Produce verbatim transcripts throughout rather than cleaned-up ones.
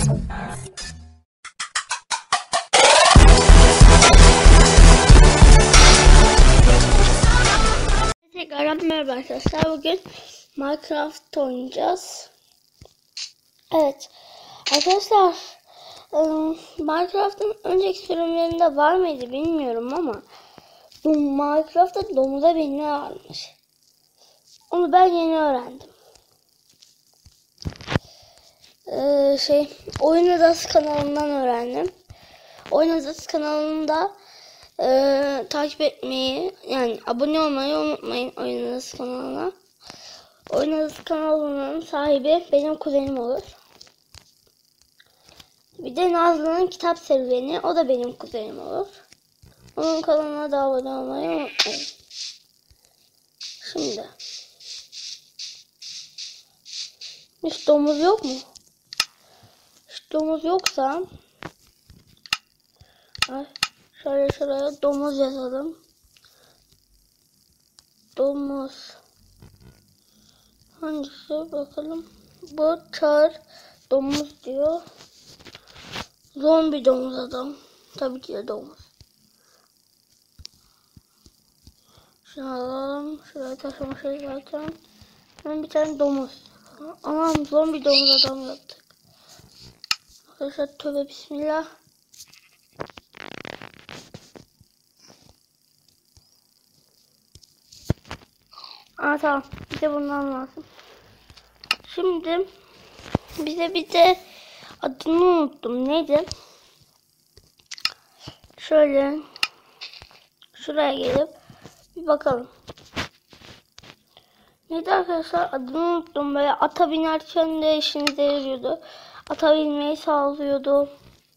Tekrar merhaba arkadaşlar. Bugün Minecraft oynayacağız. Evet arkadaşlar, Minecraft'ın önceki sürümlerinde var mıydı bilmiyorum ama bu Minecraft'ta domuza binme varmış. Onu ben yeni öğrendim. Ee, şey Oyun Adası kanalından öğrendim. Oyun Adası kanalında Ee, takip etmeyi, yani abone olmayı unutmayın Oyun Adası kanalına. Oyun Adası kanalının sahibi benim kuzenim olur. Bir de Nazlı'nın kitap serüveni, o da benim kuzenim olur. Onun kanalına da abone olmayı unutmayın. Şimdi hiç domuz yok mu? Hiç domuz yoksa ay, şöyle şuraya domuz yazalım. Domuz. Hangisi bakalım. Bu çağır domuz diyor. Zombi domuz adam. Tabii ki de domuz. Şunu alalım. Şuraya taşımışız zaten. Ben bir tane domuz. Aman zombi domuz adam yaptık. Arkadaşlar tövbe bismillah. Aa tamam. Bize bundan lazım. Şimdi bize bir de adını unuttum. Neydi? Şöyle şuraya gelip bir bakalım. Neydi arkadaşlar? Adını unuttum. Böyle ata binerken de işinize yarıyordu. Ata binmeyi sağlıyordu.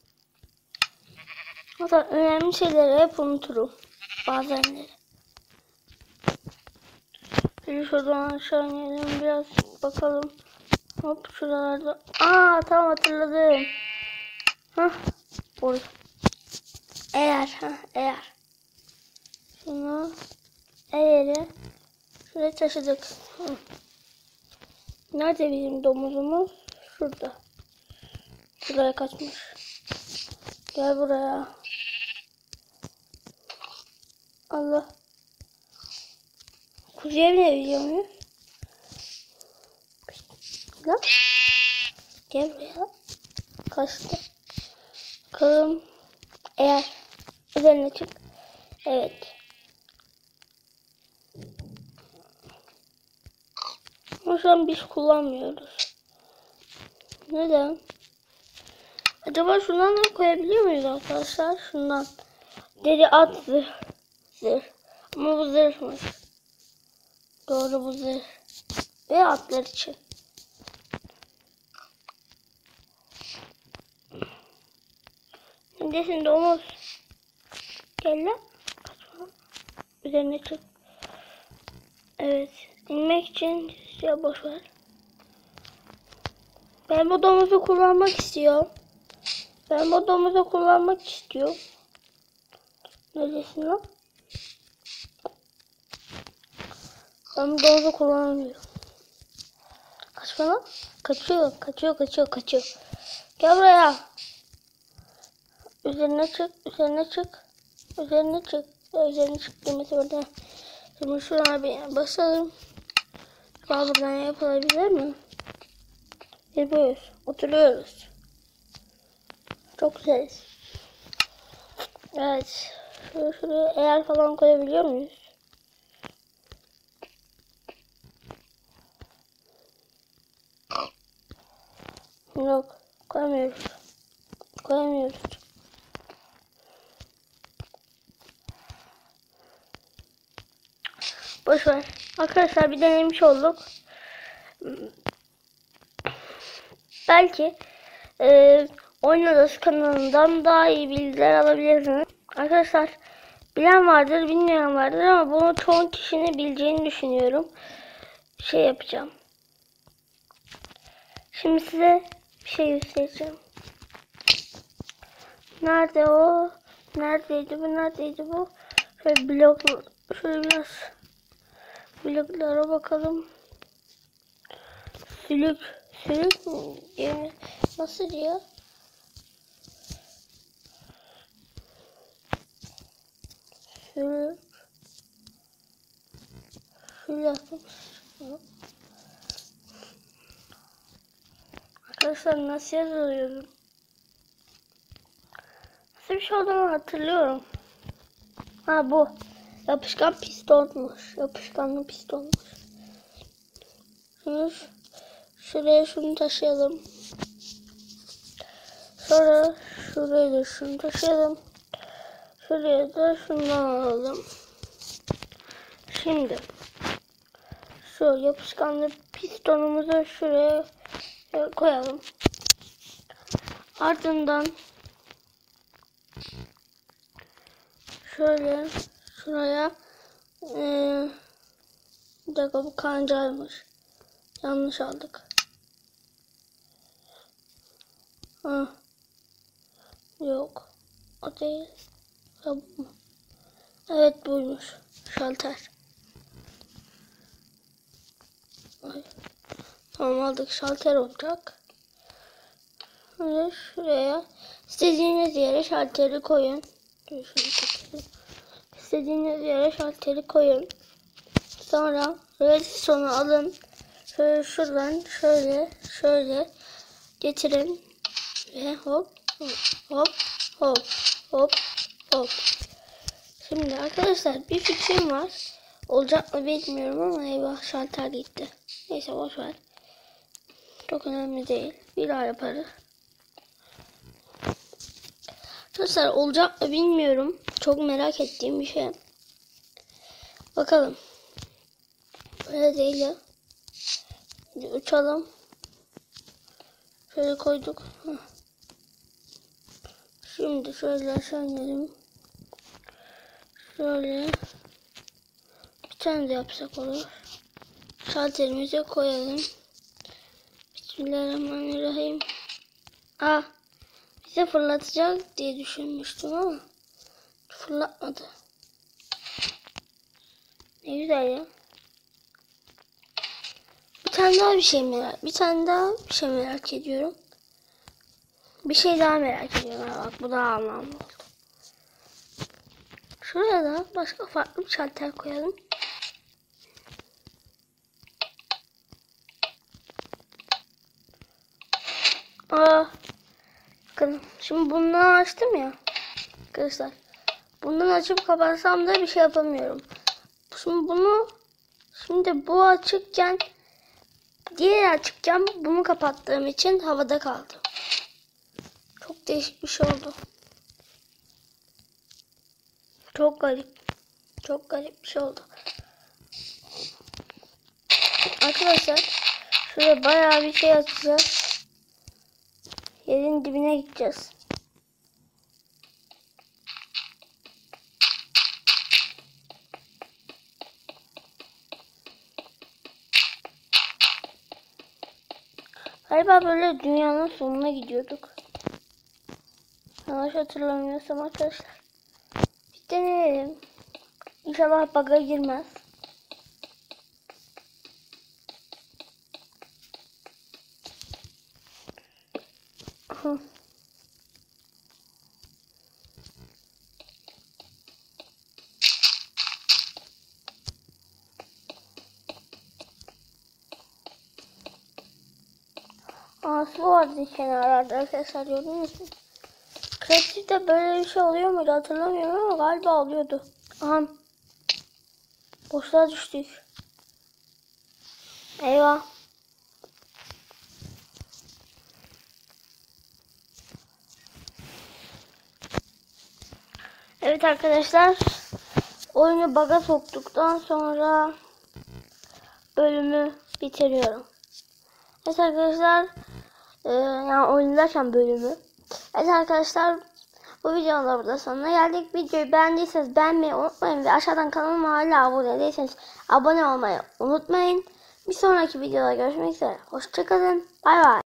Hatta önemli şeyleri hep unuturum. Bazenleri. Bir şuradan aşağı inelim. Biraz bakalım. Hop şuralarda. Aa tamam hatırladım. Hah. Oy. Eğer. Hah eğer. Şunu. Eğeri. Şuraya taşıdık. Hı. Nerede bizim domuzumuz? Şurada. Şuraya kaçmış. Gel buraya. Allah. Kuzeye binebiliyor muyuz? Lan. Gel buraya. Kaçtı. Bakalım. Eğer. Üzerine çık. Evet. Ama şu an biz kullanmıyoruz. Neden? Acaba şundan da koyabiliyor muyuz arkadaşlar? Şundan. Deri at zırh. Zırh. Ama bu zırhmış. Doğru bu zırh. Ve atlar için. Neredesin domuz? Gel lan. Kaçma. Üzerine çık. Evet. İnmek için ya boş ver. Ben bu domuzu kullanmak istiyorum. Ben bu domuzu kullanmak istiyorum. Neredesin lan? Ben bu domuzu kullanamıyorum. Kaçma lan. Kaçıyor, kaçıyor, kaçıyor, kaçıyor. Gel buraya. Üzerine çık, üzerine çık. Üzerine çık. Üzerine çık demesi burada. Şimdi şuna bir basalım. Buradan yapılabilir mi? Yapıyoruz. Oturuyoruz. Çok güzeliz. Evet. Şuraya, şuraya eğer falan koyabiliyor muyuz? Yok. Koyamıyoruz. Koyamıyoruz. Boşver. Arkadaşlar bir denemiş olduk. Belki e, Oyun Adası kanalından daha iyi bilgiler alabilirsiniz. Arkadaşlar bilen vardır, bilmeyen vardır ama bunu çoğu kişinin bileceğini düşünüyorum. Şey yapacağım. Şimdi size bir şey göstereceğim. Nerede o? Neredeydi bu? Neredeydi bu? Şöyle blok, şöyle biraz bloklara bakalım. Sülük, sülük mü? Nasıl diyor? Şöyle. Şöyle yapalım. Arkadaşlar nasıl yazıyorum? Nasıl bir şey olduğunu hatırlıyorum. Ha bu. Yapışkan pistonmuş. Yapışkanlı pistonmuş. Şunu, şuraya şunu taşıyalım. Sonra şuraya da şunu taşıyalım. Şuraya da şundan alalım. Şimdi şu yapışkanlı pistonumuzu şuraya koyalım. Ardından şöyle şuraya ee, bir dakika bu kancaymış. Yanlış aldık. Ha. Yok. O değil. Ya bu mu? Evet buymuş. Şalter. Ay. Tamam aldık. Şalter olacak. Şöyle şuraya istediğiniz yere şalteri koyun. İstediğiniz yere şalteri koyun. Sonra redstone'u alın. Şöyle şuradan şöyle şöyle getirin. Ve hop hop hop hop hop. Şimdi arkadaşlar bir fikrim var. Olacak mı bilmiyorum ama eyvah şalter gitti. Neyse boşver. Çok önemli değil. Bir daha yaparız. Arkadaşlar olacak mı bilmiyorum. Çok merak ettiğim bir şey. Bakalım. Böyle değil ya. Şimdi uçalım. Şöyle koyduk. Heh. Şimdi şöyle aşağı inelim. Şöyle. Bir tane de yapsak olur. Şalterimize koyalım. Bismillahirrahmanirrahim. Ah. Bize fırlatacak diye düşünmüştüm ama fırlatmadı. Ne güzel ya. Bir tane daha bir şey merak, bir tane daha bir şey merak ediyorum. Bir şey daha merak ediyorum. Bak bu daha anlamlı oldu. Şuraya da başka farklı bir şalter koyalım. Aa, bakın şimdi bunu açtım ya. Arkadaşlar. Bundan açıp kapatsam da bir şey yapamıyorum. Şimdi bunu şimdi bu açıkken diğer açıkken bunu kapattığım için havada kaldı. Çok değişik bir şey oldu. Çok garip. Çok garip bir şey oldu. Arkadaşlar şuraya bayağı bir şey açacağız. Yerin dibine gideceğiz. Galiba böyle dünyanın sonuna gidiyorduk. Yanlış hatırlamıyorsam arkadaşlar. Bir deneyelim. İnşallah bug'a girmez. Hı. Aa, su vardı kenarlarda arkadaşlar, gördünüz mü? Kreatif'te böyle bir şey oluyor muydu hatırlamıyorum ama galiba oluyordu. Aha. Boşluğa düştük. Eyvah. Evet arkadaşlar. Oyunu bug'a soktuktan sonra bölümü bitiriyorum. Evet arkadaşlar. E, yani oyundayken bölümü. Evet arkadaşlar. Bu videonun da burada sonuna geldik. Videoyu beğendiyseniz beğenmeyi unutmayın. Ve aşağıdan kanalıma hala abone değilseniz abone olmayı unutmayın. Bir sonraki videoda görüşmek üzere. Hoşçakalın. Bay bay.